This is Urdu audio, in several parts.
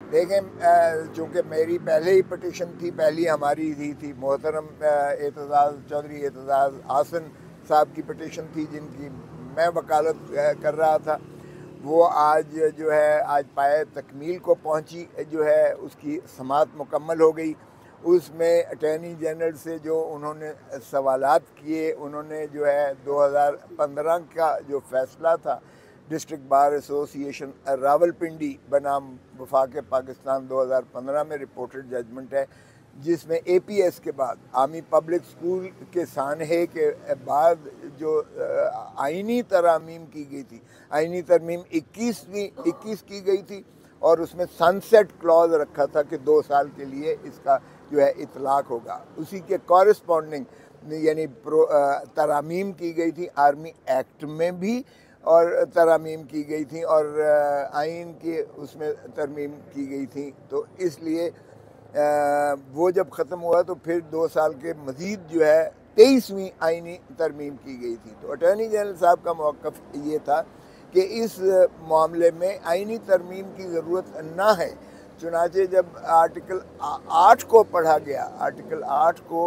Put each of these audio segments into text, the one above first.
دیکھیں چونکہ میری پہلے ہی پٹیشن تھی، پہلی ہماری تھی محترم اعتزاز چودھری اعتزاز حسن صاحب کی پٹیشن تھی، جن کی میں وکالت کر رہا تھا. وہ آج جو ہے آج پائے تکمیل کو پہنچی، جو ہے اس کی سماعت مکمل ہو گئی. اس میں اٹارنی جنرل سے جو انہوں نے سوالات کیے، انہوں نے جو ہے 2015 کا جو فیصلہ تھا ڈسٹرکٹ بار ایسوسی ایشن راولپنڈی بنام وفاق پاکستان 2015 میں رپورٹڈ ججمنٹ ہے، جس میں اے پی ایس کے بعد عامی پبلک اسکول کے سانحے کے بعد جو آئینی ترامیم کی گئی تھی، آئینی ترمیم 21 کی گئی تھی، اور اس میں سن سیٹ کلوز رکھا تھا کہ 2 سال کے لیے اس کا جو ہے اطلاق ہوگا. اسی کے کورسپونڈنگ یعنی ترامیم کی گئی تھی آرمی ایکٹ میں بھی، اور ترامیم کی گئی تھیں، اور آئین کے اس میں ترمیم کی گئی تھیں. تو اس لیے وہ جب ختم ہوا تو پھر 2 سال کے مزید جو ہے 23ویں آئینی ترمیم کی گئی تھی. تو اٹارنی جنرل صاحب کا موقف یہ تھا کہ اس معاملے میں آئینی ترمیم کی ضرورت نہ ہے. چنانچہ جب آرٹیکل 8 کو پڑھا گیا، آرٹیکل 8 کو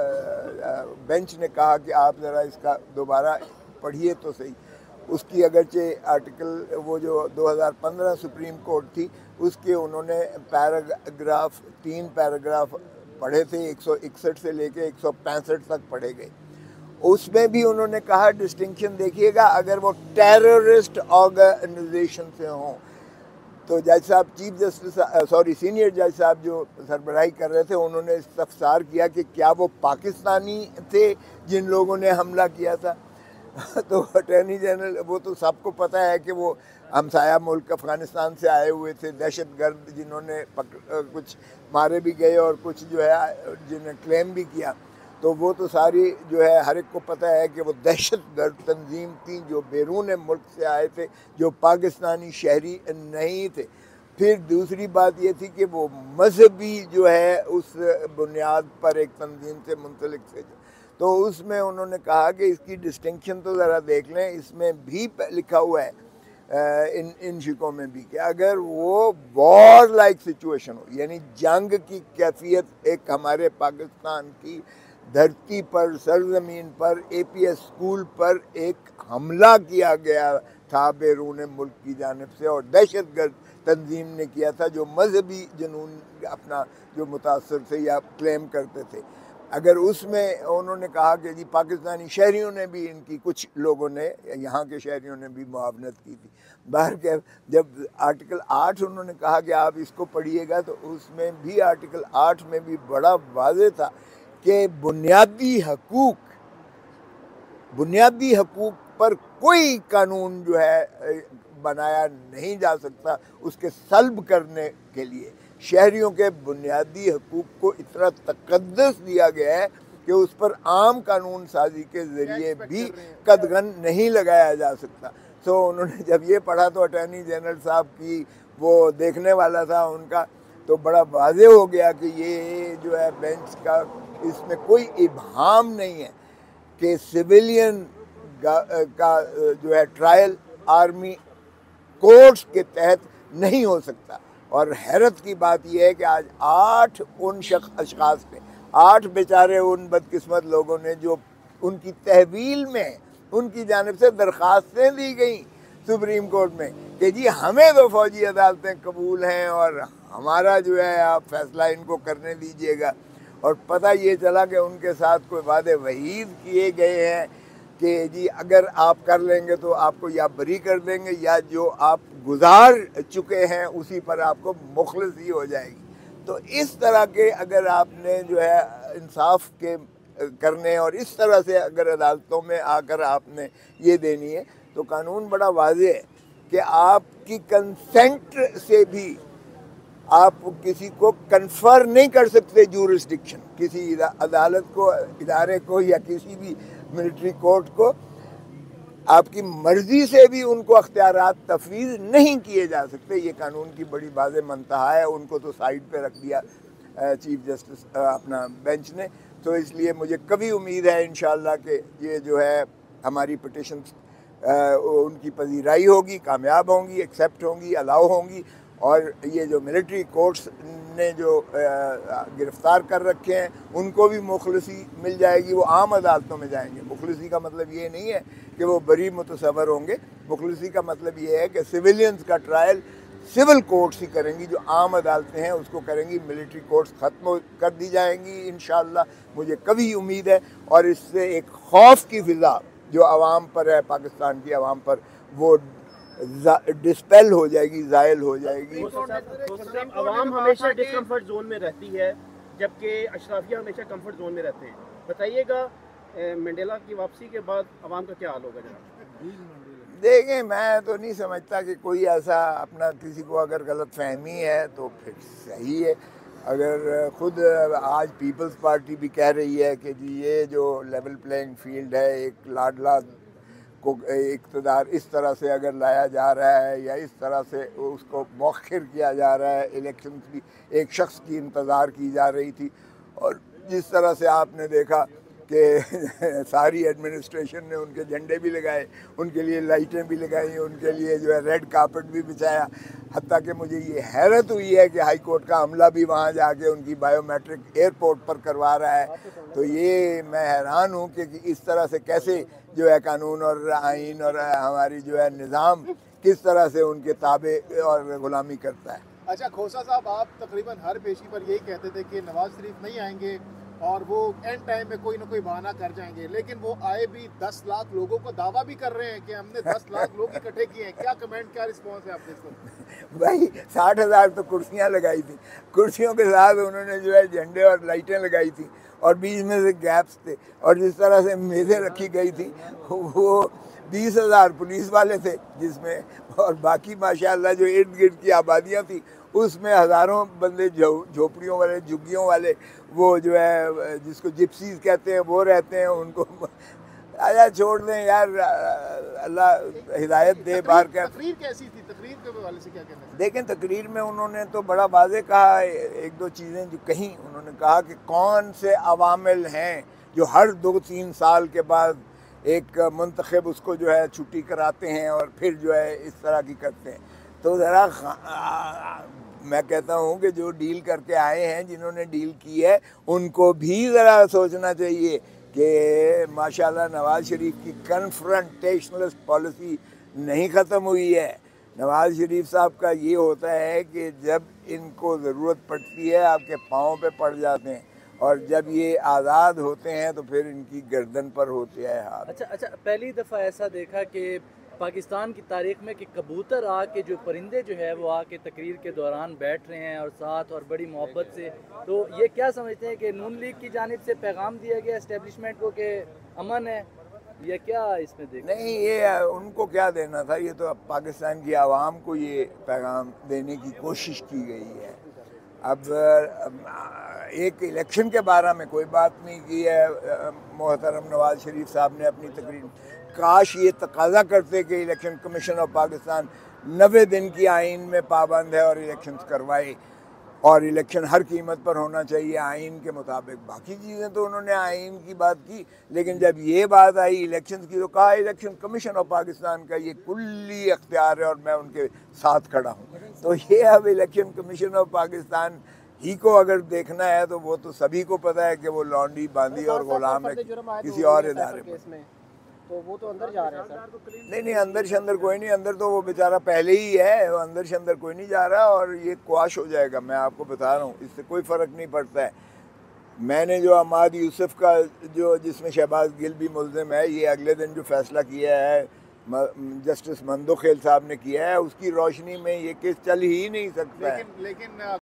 بینچ نے کہا کہ آپ ذرا اس کا دوبارہ پڑھیے تو صحیح. اس کی اگرچہ آرٹیکل وہ جو 2015 سپریم کورٹ تھی، اس کے انہوں نے پیراگراف 3 پیراگراف پڑھے تھے، 161 سے لے کے 165 تک پڑھے گئے. اس میں بھی انہوں نے کہا ڈسٹنکشن دیکھیے گا، اگر وہ ٹیررسٹ آرگنائزیشن سے ہوں. تو جج صاحب چیف جسٹس سینئر جج صاحب جو سربراہی کر رہے تھے، انہوں نے استفسار کیا کہ کیا وہ پاکستانی تھے جن لوگوں نے حملہ کیا تھا. تو اٹارنی جنرل، وہ تو سب کو پتہ ہے کہ وہ ہمسایہ ملک افغانستان سے آئے ہوئے تھے دہشت گرد، جنہوں نے کچھ مارے بھی گئے اور کچھ جو ہے جنہیں کلیم بھی کیا. تو وہ تو ساری جو ہے ہر ایک کو پتہ ہے کہ وہ دہشت گرد تنظیم تھی جو بیرون ملک سے آئے تھے، جو پاکستانی شہری نہیں تھے. پھر دوسری بات یہ تھی کہ وہ مذہبی جو ہے اس بنیاد پر ایک تنظیم سے منسلک تھے. تو اس میں انہوں نے کہا کہ اس کی ڈسٹنکشن تو ذرا دیکھ لیں. اس میں بھی لکھا ہوا ہے ان شکوں میں بھی کہ اگر وہ وار لائک سچویشن ہو، یعنی جنگ کی کیفیت ایک ہمارے پاکستان کی دھرتی پر، سرزمین پر، اے پی ایس اسکول پر ایک حملہ کیا گیا تھا بیرون ملک کی جانب سے، اور دہشت گرد تنظیم نے کیا تھا جو مذہبی جنون اپنا جو متاثر تھے یا کلیم کرتے تھے. اگر اس میں انہوں نے کہا کہ جی پاکستانی شہریوں نے بھی، ان کی کچھ لوگوں نے، یہاں کے شہریوں نے بھی معاونت کی تھی. بہرکیف جب آرٹیکل 8 انہوں نے کہا کہ آپ اس کو پڑھیے گا، تو اس میں بھی آرٹیکل 8 میں بھی بڑا واضح تھا کہ بنیادی حقوق پر کوئی قانون جو ہے بنایا نہیں جا سکتا اس کے سلب کرنے کے لیے. شہریوں کے بنیادی حقوق کو اتنا تقدس دیا گیا ہے کہ اس پر عام قانون سازی کے ذریعے بھی قدغن نہیں لگایا جا سکتا. سو انہوں نے جب یہ پڑھا تو اٹارنی جنرل صاحب کی وہ دیکھنے والا تھا ان کا، تو بڑا واضح ہو گیا کہ یہ جو ہے بینچ کا اس میں کوئی ابہام نہیں ہے کہ سویلین کا جو ہے ٹرائل آرمی کورٹس کے تحت نہیں ہو سکتا. اور حیرت کی بات یہ ہے کہ آج 8 ان اشخاص نے، 8 بیچارے ان بدقسمت لوگوں نے جو ان کی تحویل میں ان کی جانب سے درخواستیں دی گئیں سپریم کورٹ میں کہ جی ہمیں تو فوجی عدالتیں قبول ہیں اور ہمارا جو ہے آپ فیصلہ ان کو کرنے دیجئے گا. اور پتہ یہ چلا کہ ان کے ساتھ کوئی وعدے وعید کیے گئے ہیں کہ جی اگر آپ کر لیں گے تو آپ کو یا بری کر دیں گے، یا جو آپ گزار چکے ہیں اسی پر آپ کو مخلصی ہو جائے گی. تو اس طرح کے اگر آپ نے جو ہے انصاف کے کرنے، اور اس طرح سے اگر عدالتوں میں آ کر آپ نے یہ دینی ہے، تو قانون بڑا واضح ہے کہ آپ کی کنسنٹ سے بھی آپ کسی کو کنفر نہیں کر سکتے جورسڈکشن، کسی عدالت کو، ادارے کو، یا کسی بھی ملٹری کورٹ کو آپ کی مرضی سے بھی ان کو اختیارات تفویض نہیں کیے جا سکتے. یہ قانون کی بڑی واضح منتہا ہے. ان کو تو سائڈ پہ رکھ دیا چیف جسٹس اپنا بینچ نے. تو اس لیے مجھے کبھی امید ہے انشاءاللہ کہ یہ جو ہے ہماری پٹیشنز ان کی پذیرائی ہوگی، کامیاب ہوں گی، ایکسیپٹ ہوں گی، الاؤ ہوں گی، اور یہ جو ملٹری کورٹس نے جو گرفتار کر رکھے ہیں ان کو بھی مخلصی مل جائے گی، وہ عام عدالتوں میں جائیں گے۔ مخلصی کا مطلب یہ نہیں ہے کہ وہ بری متصور ہوں گے، مخلصی کا مطلب یہ ہے کہ سویلینز کا ٹرائل سول کورٹس ہی کریں گی، جو عام عدالتیں ہیں اس کو کریں گی، ملٹری کورٹس ختم کر دی جائیں گی انشاءاللہ۔ مجھے کبھی امید ہے، اور اس سے ایک خوف کی فضا جو عوام پر ہے، پاکستان کی عوام پر، وہ ڈسپیل ہو جائے گی، زائل ہو جائے گی۔ عوام ہمیشہ ڈسکمفرٹ زون میں رہتی ہے جبکہ اشرافیہ ہمیشہ کمفرٹ زون میں رہتے ہیں، بتائیے گا منڈیلا کی واپسی کے بعد عوام کا کیا حال ہوگا جناب؟ دیکھیں، میں تو نہیں سمجھتا کہ کوئی ایسا اپنا کسی کو اگر غلط فہمی ہے تو پھر صحیح ہے۔ اگر خود آج پیپلز پارٹی بھی کہہ رہی ہے کہ جی یہ جو لیول پلینگ فیلڈ ہے، ایک لاڈلا کو اقتدار اس طرح سے اگر لایا جا رہا ہے یا اس طرح سے اس کو مؤخر کیا جا رہا ہے، الیکشنز بھی ایک شخص کی انتظار کی جا رہی تھی، اور جس طرح سے آپ نے دیکھا کہ ساری ایڈمنسٹریشن نے ان کے جھنڈے بھی لگائے، ان کے لیے لائٹیں بھی لگائیں، ان کے لیے جو ہے ریڈ کارپٹ بھی بچھایا، حتیٰ کہ مجھے یہ حیرت ہوئی ہے کہ ہائی کورٹ کا عملہ بھی وہاں جا کے ان کی بائیو میٹرک ایئرپورٹ پر کروا رہا ہے۔ تو یہ میں حیران ہوں کہ اس طرح سے کیسے جو ہے قانون اور آئین اور ہماری جو ہے نظام کس طرح سے ان کے تابع اور غلامی کرتا ہے۔ اچھا کھوسا صاحب، آپ تقریباً ہر پیشی پر یہی کہتے تھے کہ نواز شریف نہیں آئیں گے اور وہ اینڈ ٹائم میں کوئی نہ کوئی بہانہ کر جائیں گے، لیکن وہ آئے بھی 10 لاکھ لوگوں کو دعویٰ بھی کر رہے ہیں کہ ہم نے 10 لاکھ لوگ اکٹھے کیے ہیں۔ کیا کمنٹ، کیا رسپانس ہے آپ کے اس کو؟ بھائی 60,000 تو کرسیاں لگائی تھیں، کرسیوں کے ساتھ انہوں نے جو ہے جھنڈے اور لائٹیں لگائی تھیں، اور بیچ میں سے گیپس تھے، اور جس طرح سے میزیں رکھی گئی تھیں وہ 20,000 پولیس والے تھے جس میں، اور باقی ماشاءاللہ جو ارد گرد کی آبادیاں تھیں اس میں ہزاروں بندے جھوپڑیوں والے، جھگیوں والے، وہ جو ہے جس کو جپسیز کہتے ہیں وہ رہتے ہیں، ان کو آیا چھوڑ دیں یار، اللہ ہدایت دے باہر کا۔ تقریر کیسی تھی؟ تقریر کے حوالے سے کیا کہنا ہے؟ دیکھیں تقریر میں انہوں نے تو بڑا واضح کہا، ایک دو چیزیں جو کہیں انہوں نے کہا کہ کون سے عوامل ہیں جو ہر 2-3 سال کے بعد ایک منتخب اس کو جو ہے چھٹی کراتے ہیں اور پھر جو ہے اس طرح کی کرتے ہیں۔ تو ذرا میں کہتا ہوں کہ جو ڈیل کر کے آئے ہیں، جنہوں نے ڈیل کی ہے، ان کو بھی ذرا سوچنا چاہیے کہ ماشاءاللہ نواز شریف کی کنفرنٹیشنلسٹ پالیسی نہیں ختم ہوئی ہے۔ نواز شریف صاحب کا یہ ہوتا ہے کہ جب ان کو ضرورت پڑتی ہے آپ کے پاؤں پہ پڑ جاتے ہیں، اور جب یہ آزاد ہوتے ہیں تو پھر ان کی گردن پر ہوتے ہیں ہاتھ۔ اچھا پہلی دفعہ ایسا دیکھا کہ پاکستان کی تاریخ میں کہ کبوتر آ کے جو پرندے جو ہے وہ آ کے تقریر کے دوران بیٹھ رہے ہیں اور ساتھ اور بڑی محبت سے، تو یہ کیا سمجھتے ہیں کہ نون لیگ کی جانب سے پیغام دیا گیا اسٹیبلشمنٹ کو کہ امن ہے، یا کیا اس میں دیکھا؟ نہیں، یہ ان کو کیا دینا تھا، یہ تو اب پاکستان کی عوام کو یہ پیغام دینے کی کوشش کی گئی ہے۔ اب ایک الیکشن کے بارے میں کوئی بات نہیں کی ہے محترم نواز شریف صاحب نے اپنی تقریر۔ کاش یہ تقاضا کرتے کہ الیکشن کمیشن آف پاکستان 90 دن کی آئین میں پابند ہے اور الیکشنز کروائے، اور الیکشن ہر قیمت پر ہونا چاہیے آئین کے مطابق۔ باقی چیزیں تو انہوں نے آئین کی بات کی، لیکن جب یہ بات آئی الیکشنز کی تو کہا الیکشن کمیشن آف پاکستان کا یہ کلی اختیار ہے اور میں ان کے ساتھ کھڑا ہوں۔ تو یہ اب الیکشن کمیشن آف پاکستان ہی کو اگر دیکھنا ہے تو وہ تو سبھی کو پتہ ہے کہ وہ لانڈی باندھی اور غلام ہے کسی اور ادارے پر۔ تو وہ تو اندر جا رہے ہیں سر؟ نہیں، اندر شندر کوئی نہیں، اندر تو وہ بیچارہ پہلے ہی ہے، وہ اندر شندر کوئی نہیں جا رہا، اور یہ قواش ہو جائے گا، میں آپ کو بتا رہا ہوں، اس سے کوئی فرق نہیں پڑتا ہے۔ میں نے جو عماد یوسف کا جس میں شہباز گل بھی ملزم ہے، یہ اگلے دن جو فیصلہ کیا ہے جسٹس مندو خیل صاحب نے کیا ہے، اس کی روشنی میں یہ کیس چل ہی نہیں سکتا ہے۔ لیکن